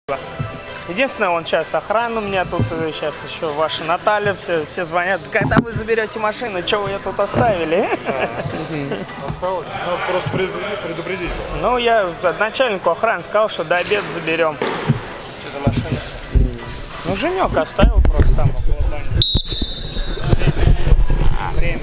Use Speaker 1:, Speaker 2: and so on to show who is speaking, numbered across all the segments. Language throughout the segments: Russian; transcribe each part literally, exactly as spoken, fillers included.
Speaker 1: Единственное, он сейчас охрана у меня тут, сейчас еще ваша Наталья, все, все звонят, когда вы заберете машину, что вы ее тут оставили?
Speaker 2: Осталось? Надо просто предупредить.
Speaker 1: Ну, я начальнику охраны сказал, что до обеда заберем.
Speaker 3: Что за машина?
Speaker 1: Ну, Женек оставил просто там около бани. Время.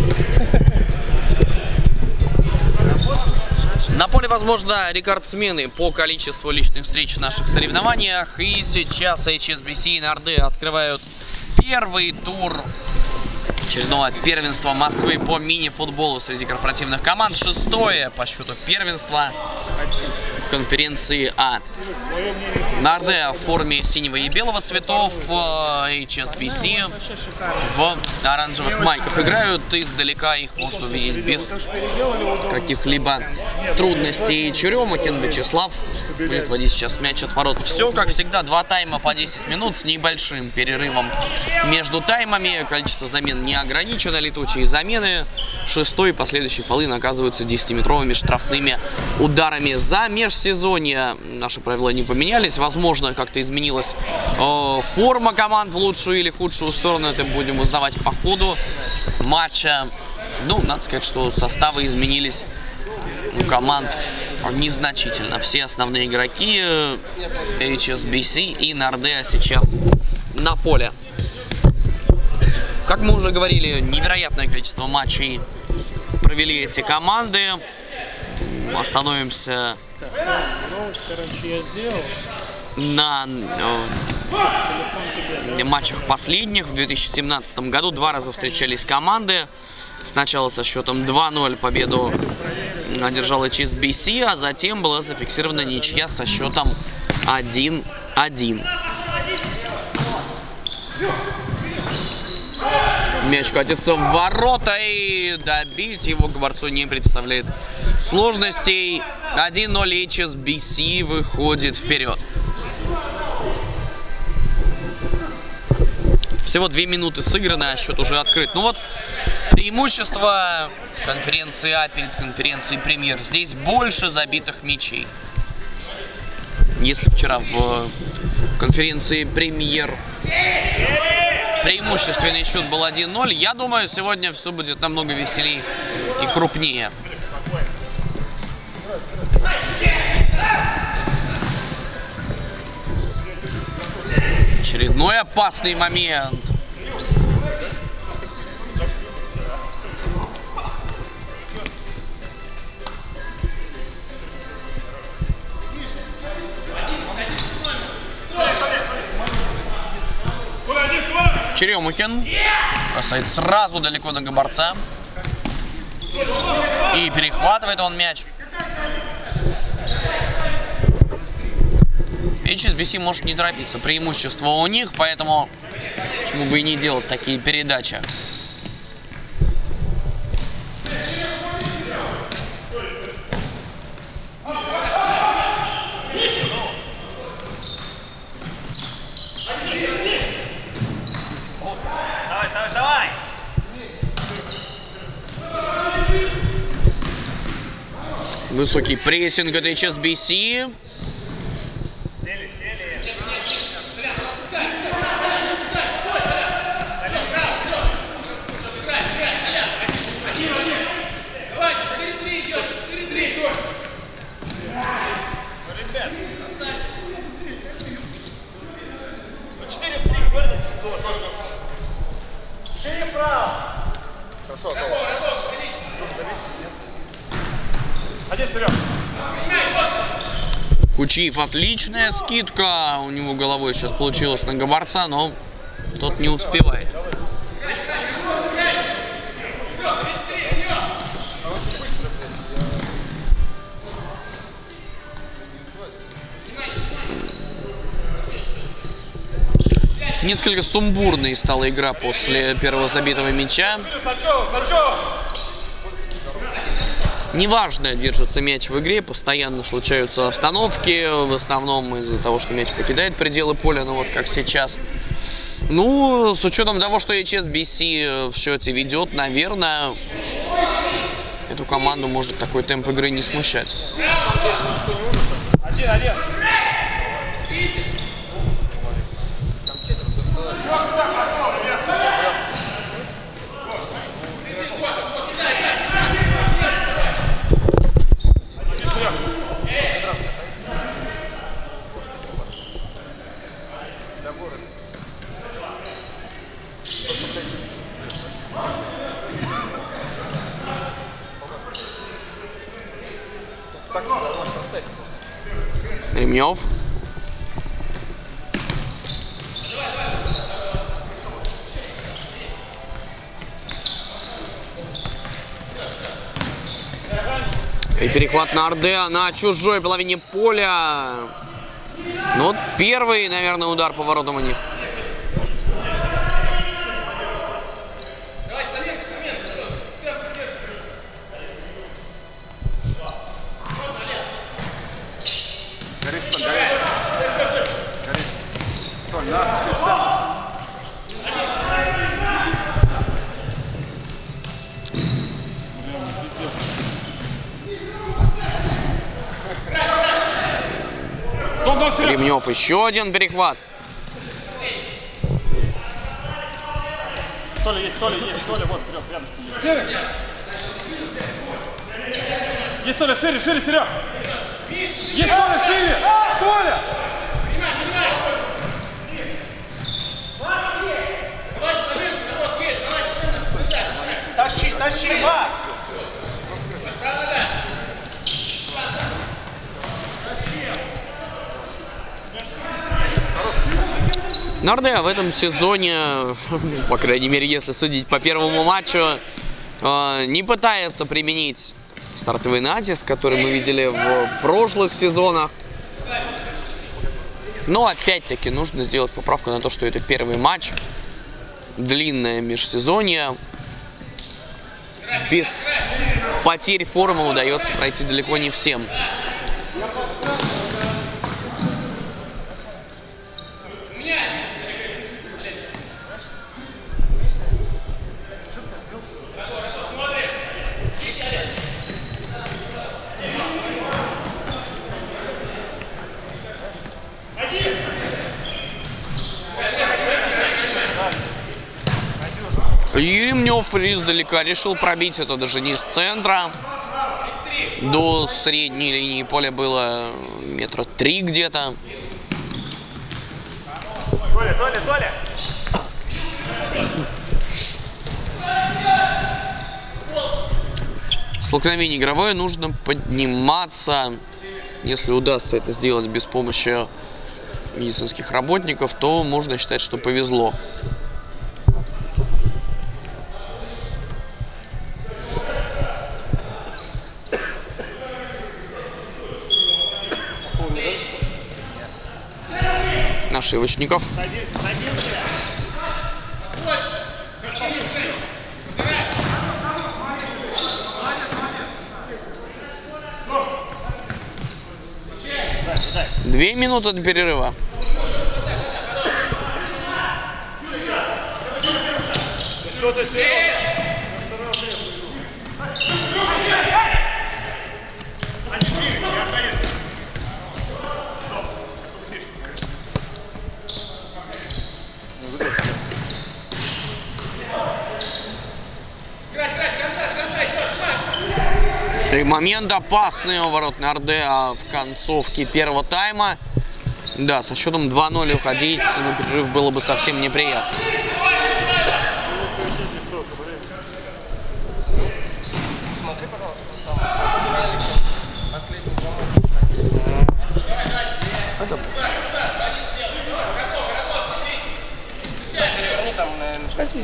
Speaker 3: На поле, возможно, рекордсмены по количеству личных встреч в наших соревнованиях. И сейчас эйч эс би си и Нордеа открывают первый тур очередного первенства Москвы по мини-футболу среди корпоративных команд. Шестое по счету первенства в конференции А. Нордеа в форме синего и белого цветов, эйч эс би си в оранжевых майках. Играют издалека, их можно увидеть без каких-либо трудностей. Черемухин Вячеслав будет водить сейчас мяч от ворот. Все, как всегда, два тайма по десять минут с небольшим перерывом между таймами. Количество замен не ограничено, летучие замены. Шестой и последующие фолы наказываются десятиметровыми штрафными ударами. За межсезонье наши правила не поменялись. Возможно, как-то изменилась э, форма команд в лучшую или худшую сторону. Это будем узнавать по ходу матча. Ну, надо сказать, что составы изменились у команд незначительно. Все основные игроки эйч эс би си и Нордеа сейчас на поле. Как мы уже говорили, невероятное количество матчей провели эти команды. Остановимся на э, матчах последних. В две тысячи семнадцатом году два раза встречались команды. Сначала со счетом два ноль победу одержал эйч эс би си, а затем была зафиксирована ничья со счетом один один. Мяч катится в ворота, и добить его Габарцу не представляет сложностей. один ноль, эйч эс би си выходит вперед. Всего две минуты сыграно, а счет уже открыт. Ну вот, преимущество конференции А перед конференцией Премьер. Здесь больше забитых мячей. Если вчера в конференции Премьер преимущественный счет был один ноль, я думаю, сегодня все будет намного веселее и крупнее. Очередной опасный момент. Черемухин бросает сразу далеко до Габарца. И перехватывает он мяч. эйч эс би си может не торопиться. Преимущество у них, поэтому почему бы и не делать такие передачи.
Speaker 1: Давай, давай, давай!
Speaker 3: Высокий прессинг от эйч эс би си. Кучиев, отличная скидка. У него головой сейчас получилось на Габарца, но тот не успевает. Несколько сумбурной стала игра после первого забитого мяча. Неважно, держится мяч в игре, постоянно случаются остановки, в основном из-за того, что мяч покидает пределы поля, ну вот как сейчас. Ну, с учетом того, что эйч эс би си в счете ведет, наверное, эту команду может такой темп игры не смущать.
Speaker 1: Один-один.
Speaker 3: Ремнев. И перехват на Ардеа на чужой половине поля. Ну вот первый, наверное, удар по воротам у них. Ремнев, еще один перехват.
Speaker 2: Толя есть, Толя есть, Толя, вот, Серег, рядом. Есть Толя, шире, шире, Серег. Есть Толя, шире, Толя.
Speaker 1: Тащи, тащи, Макс!
Speaker 3: Ардеа в этом сезоне, по крайней мере, если судить по первому матчу, не пытается применить стартовый натиск, который мы видели в прошлых сезонах. Но опять-таки нужно сделать поправку на то, что это первый матч. Длинное межсезонье. Без потерь формы удается пройти далеко не всем. И Ремнев издалека решил пробить это даже не с центра. До средней линии поля было метра три где-то.
Speaker 1: Толя, Толя, Толя!
Speaker 3: Столкновение игровое, нужно подниматься. Если удастся это сделать без помощи медицинских работников, то можно считать, что повезло. Нашивочников. Две минуты до перерыва.
Speaker 2: Что-то серьезно.
Speaker 3: И момент опасный у ворот на Ардеа в концовке первого тайма. Да, со счетом два ноль уходить на перерыв было бы совсем неприятно.
Speaker 1: Смотри, пожалуйста, там последний это... Они там, наверное, возьми.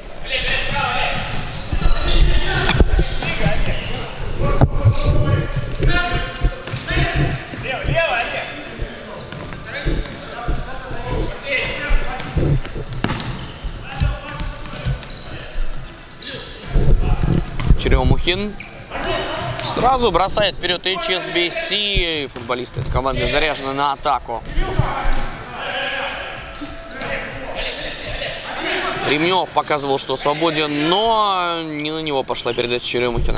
Speaker 3: Черемухин сразу бросает вперед эйч эс би си. Футболисты этой команды заряжены на атаку. Ремнев показывал, что свободен, но не на него пошла передача Черемухина.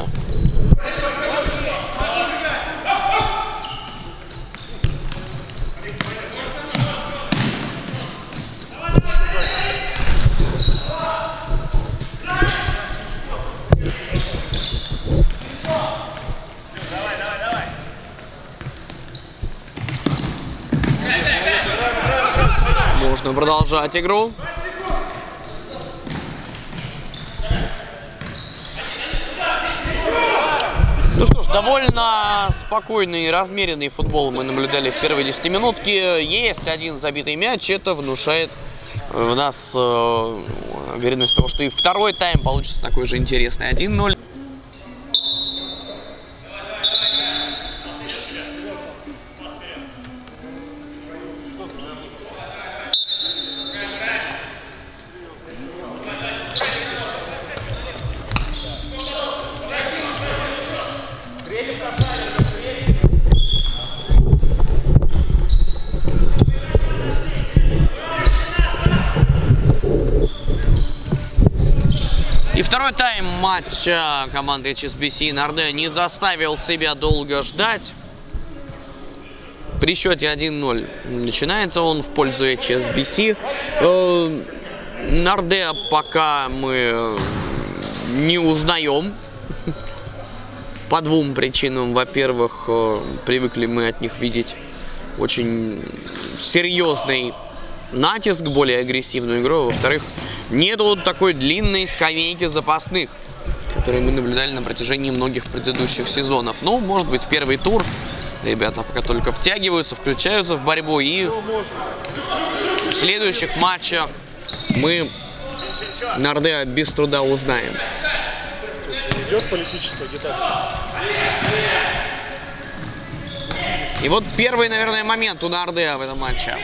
Speaker 3: Можно продолжать игру. Ну что ж, довольно спокойный и размеренный футбол мы наблюдали в первой десятиминутке. Есть один забитый мяч, это внушает в нас э, уверенность того, что и второй тайм получится такой же интересный. один ноль. И второй тайм матча команды эйч эс би си Нордеа не заставил себя долго ждать. При счете один ноль начинается он в пользу эйч эс би си. Нордеа пока мы не узнаем. По двум причинам. Во-первых, привыкли мы от них видеть очень серьезный натиск, более агрессивную игру. Во-вторых, нету такой длинной скамейки запасных, которые мы наблюдали на протяжении многих предыдущих сезонов. Ну, может быть, первый тур. Ребята пока только втягиваются, включаются в борьбу. И в следующих матчах мы Нордеа без труда узнаем.
Speaker 4: Идет политическая агитация.
Speaker 3: И вот первый, наверное, момент у Нордеа в этом матче.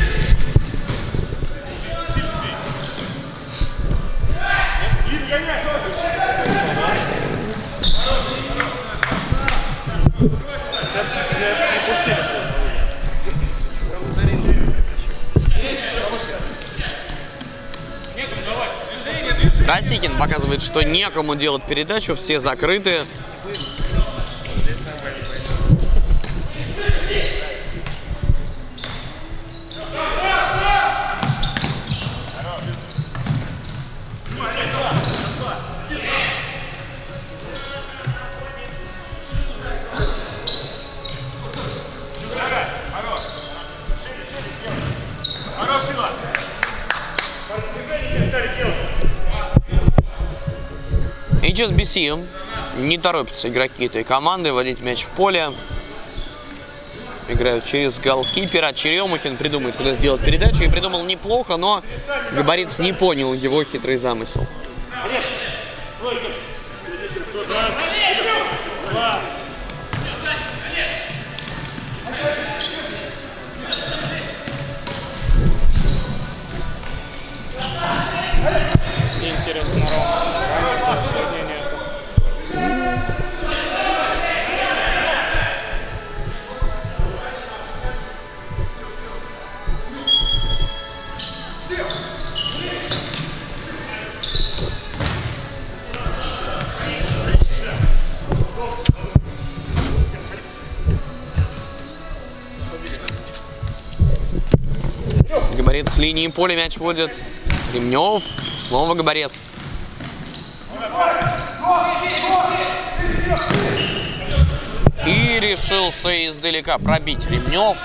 Speaker 3: Росикин показывает, что некому делать передачу, все закрыты. эйч эс би си не торопятся игроки этой команды вводить мяч в поле. Играют через голкипера. Черемухин придумает, куда сделать передачу. И придумал неплохо, но Габарец не понял его хитрый замысел.
Speaker 1: Интересно, ровно.
Speaker 3: Габарец с линии поля мяч вводит. Ремнев. Снова Габарец. И решился издалека пробить Ремнев.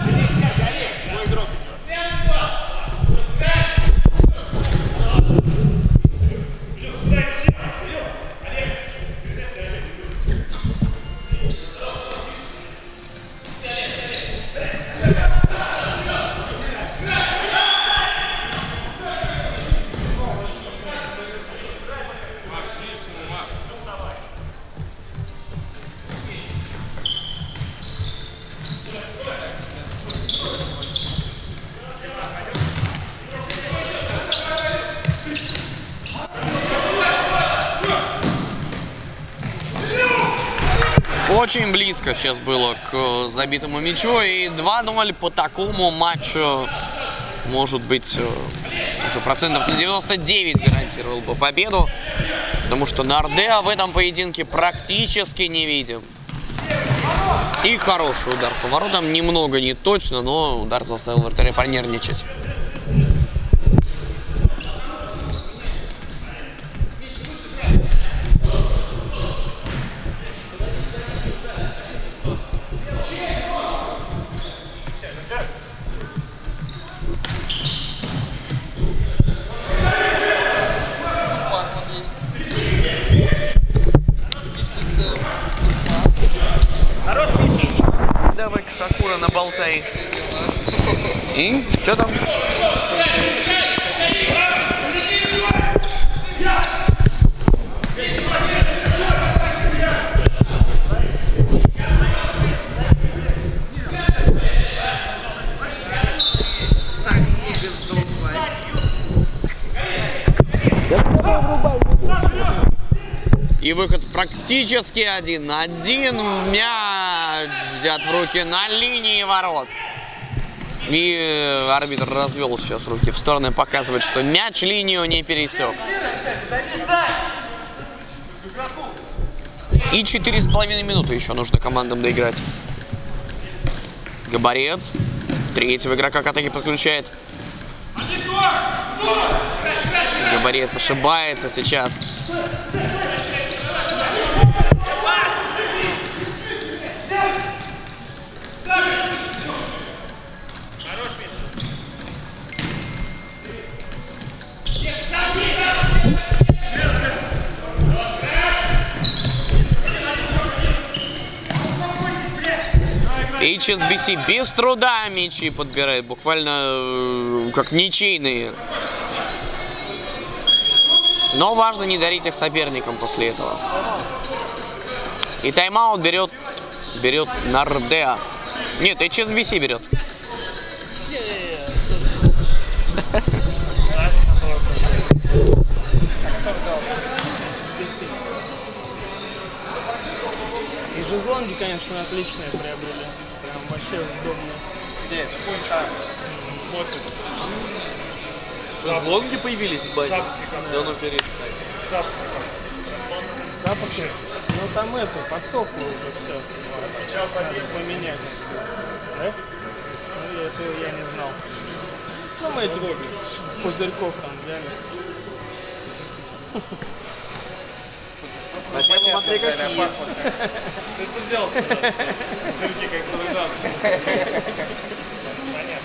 Speaker 3: Очень близко сейчас было к забитому мячу. И два ноль по такому матчу, может быть, уже процентов на девяносто девять гарантировал бы победу. Потому что Нордеа в этом поединке практически не видим. И хороший удар по воротам. Немного не точно, но удар заставил вратаря понервничать. И что там? И выход практически один на один. Мяч взят в руки на линии ворот. И арбитр развел сейчас руки в стороны, показывает, что мяч линию не пересек. И четыре с половиной минуты еще нужно командам доиграть. Габарец третьего игрока к атаке подключает. Габарец ошибается сейчас. эйч эс би си без труда мячи подбирает, буквально как ничейные. Но важно не дарить их соперникам после этого. И тайм-аут берет, берет Нардеа. Нет, эйч эс би си берет.
Speaker 1: И шезлонги, конечно, отличные приобрели. Прям вообще удобно.
Speaker 5: Где? Шезлонги появились в базе? Да ну перестань.
Speaker 1: Запахи? Ну там это, подсохло уже все. Надо поменять. Да? Ну, этого я не знал. Ну мы эти пузырьков там взяли.
Speaker 5: А те смотри какие.
Speaker 2: Ты это взял сюда, пузырьки как бы надо. Понятно.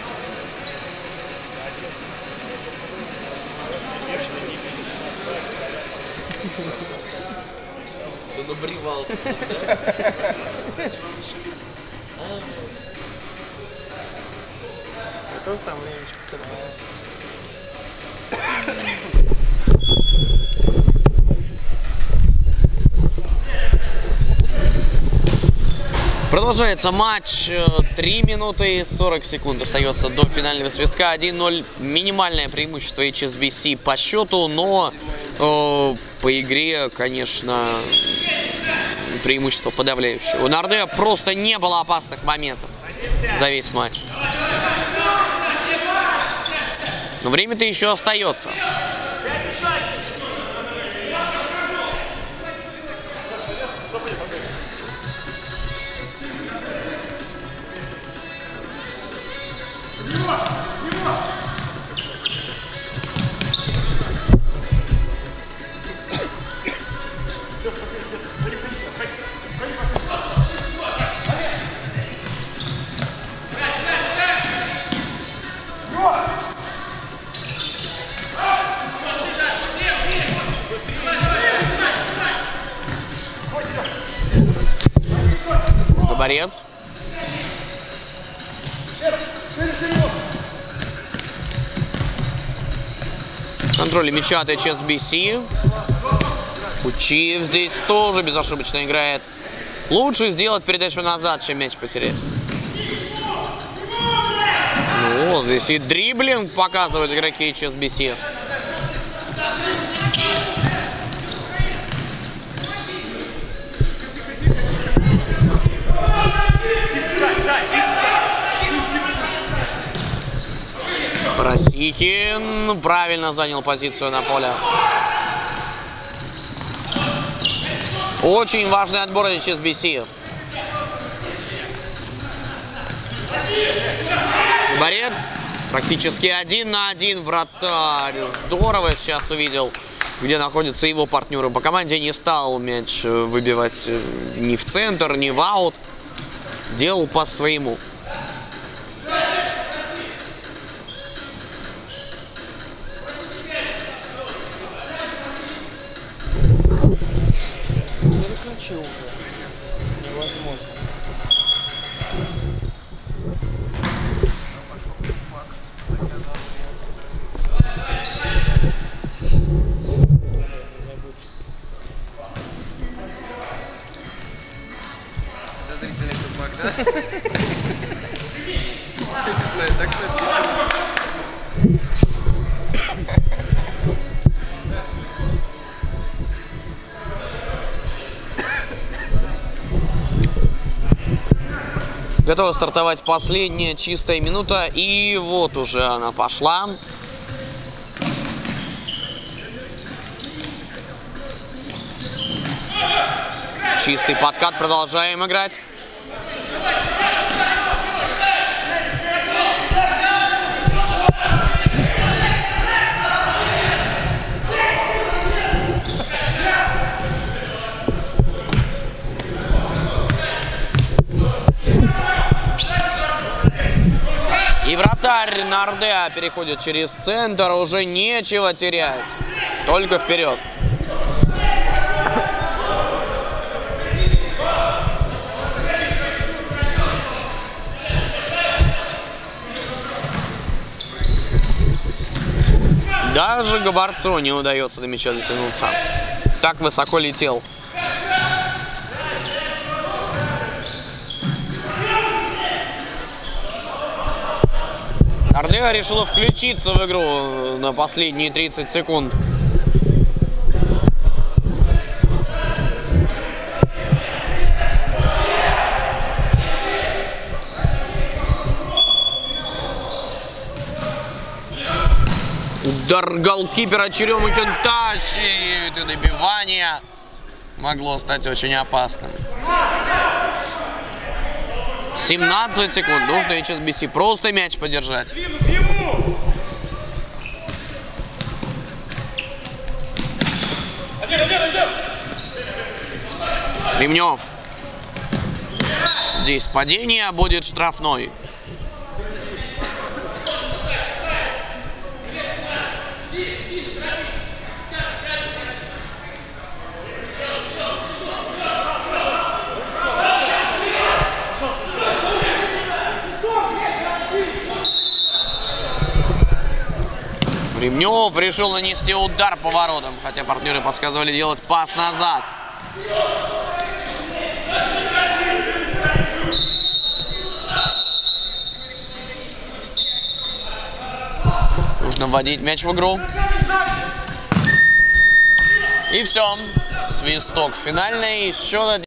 Speaker 5: Ты набривался.
Speaker 1: Готов там времечко собрать?
Speaker 3: Продолжается матч. три минуты и сорок секунд остается до финального свистка. один ноль. Минимальное преимущество эйч эс би си по счету, но э, по игре, конечно, преимущество подавляющее. У Нардеа просто не было опасных моментов за весь матч. Но время-то еще остается. Борец. Контроль мяча от эйч эс би си. Кучиев здесь тоже безошибочно играет. Лучше сделать передачу назад, чем мяч потерять. Ну, вот здесь и дриблинг показывают игроки эйч эс би си. Просихин правильно занял позицию на поле. Очень важный отбор эйч эс би си. Борец практически один на один. Вратарь здорово сейчас увидел, где находятся его партнеры по команде. Не стал мяч выбивать ни в центр, ни в аут. Делал по своему.
Speaker 1: Уже невозможно.
Speaker 5: Подозрительный тупак, да? Ничего не знаю, так написано.
Speaker 3: Готова стартовать последняя чистая минута, и вот уже она пошла. Чистый подкат, продолжаем играть. И вратарь Нардеа переходит через центр, уже нечего терять, только вперед. Даже Габарцу не удается до мяча дотянуться. Так высоко летел. Ардеа решила включиться в игру на последние тридцать секунд. Удар голкипера Черемухин тащит, и добивание могло стать очень опасным. семнадцать секунд. Нужно эйч эс би си просто мяч подержать. Ремнев. Здесь падение, будет штрафной. Ремнев решил нанести удар по воротам, хотя партнеры подсказывали делать пас назад. Нужно вводить мяч в игру. И все. Свисток финальный. Счет